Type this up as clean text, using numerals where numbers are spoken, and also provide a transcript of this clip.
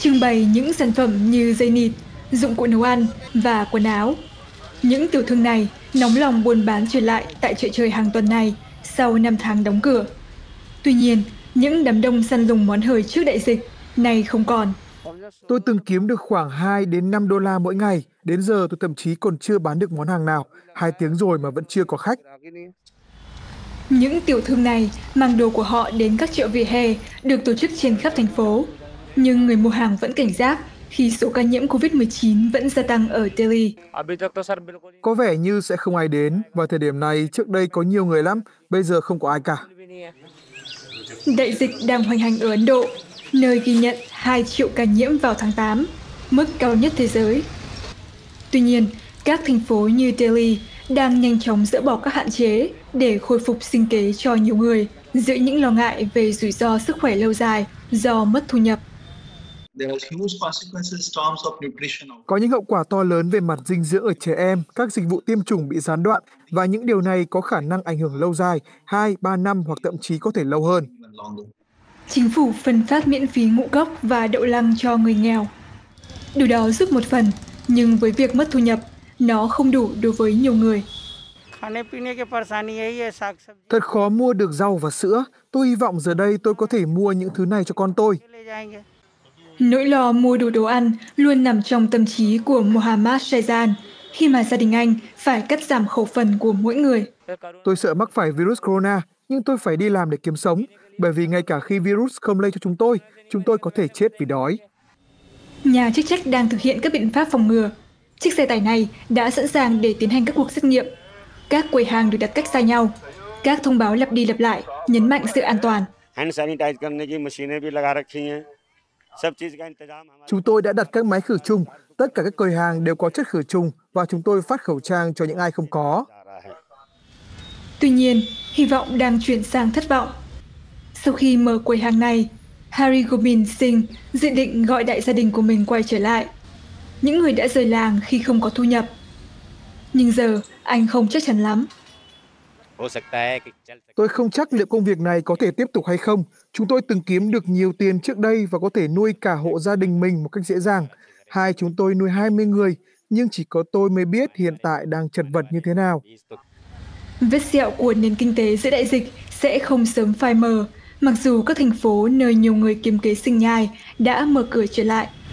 trưng bày những sản phẩm như dây nịt, dụng cụ nấu ăn và quần áo. Những tiểu thương này nóng lòng buôn bán trở lại tại chợ trời hàng tuần này sau 5 tháng đóng cửa. Tuy nhiên, những đám đông săn lùng món hời trước đại dịch nay không còn. Tôi từng kiếm được khoảng 2 đến 5 đô la mỗi ngày. Đến giờ tôi thậm chí còn chưa bán được món hàng nào. 2 tiếng rồi mà vẫn chưa có khách. Những tiểu thương này mang đồ của họ đến các chợ vỉa hè được tổ chức trên khắp thành phố. Nhưng người mua hàng vẫn cảnh giác khi số ca nhiễm COVID-19 vẫn gia tăng ở Delhi. Có vẻ như sẽ không ai đến. Vào thời điểm này, trước đây có nhiều người lắm. Bây giờ không có ai cả. Đại dịch đang hoành hành ở Ấn Độ, nơi ghi nhận 2 triệu ca nhiễm vào tháng 8, mức cao nhất thế giới. Tuy nhiên, các thành phố như Delhi đang nhanh chóng dỡ bỏ các hạn chế để khôi phục sinh kế cho nhiều người, giữa những lo ngại về rủi ro sức khỏe lâu dài do mất thu nhập. Có những hậu quả to lớn về mặt dinh dưỡng ở trẻ em, các dịch vụ tiêm chủng bị gián đoạn và những điều này có khả năng ảnh hưởng lâu dài, 2-3 năm hoặc thậm chí có thể lâu hơn. Chính phủ phân phát miễn phí ngũ cốc và đậu lăng cho người nghèo. Điều đó giúp một phần, nhưng với việc mất thu nhập, nó không đủ đối với nhiều người. Thật khó mua được rau và sữa. Tôi hy vọng giờ đây tôi có thể mua những thứ này cho con tôi. Nỗi lo mua đủ đồ ăn luôn nằm trong tâm trí của Mohammad Shaizan khi mà gia đình anh phải cắt giảm khẩu phần của mỗi người. Tôi sợ mắc phải virus corona, nhưng tôi phải đi làm để kiếm sống, bởi vì ngay cả khi virus không lây cho chúng tôi có thể chết vì đói. Nhà chức trách đang thực hiện các biện pháp phòng ngừa. Chiếc xe tải này đã sẵn sàng để tiến hành các cuộc xét nghiệm. Các quầy hàng được đặt cách xa nhau. Các thông báo lặp đi lặp lại, nhấn mạnh sự an toàn. Chúng tôi đã đặt các máy khử trùng, tất cả các quầy hàng đều có chất khử trùng và chúng tôi phát khẩu trang cho những ai không có. Tuy nhiên, hy vọng đang chuyển sang thất vọng. Sau khi mở quầy hàng này, Hari Gobind Singh dự định gọi đại gia đình của mình quay trở lại. Những người đã rời làng khi không có thu nhập. Nhưng giờ, anh không chắc chắn lắm. Tôi không chắc liệu công việc này có thể tiếp tục hay không. Chúng tôi từng kiếm được nhiều tiền trước đây và có thể nuôi cả hộ gia đình mình một cách dễ dàng. Chúng tôi nuôi 20 người, nhưng chỉ có tôi mới biết hiện tại đang chật vật như thế nào. Vết sẹo của nền kinh tế giữa đại dịch sẽ không sớm phai mờ, mặc dù các thành phố nơi nhiều người kiếm kế sinh nhai đã mở cửa trở lại.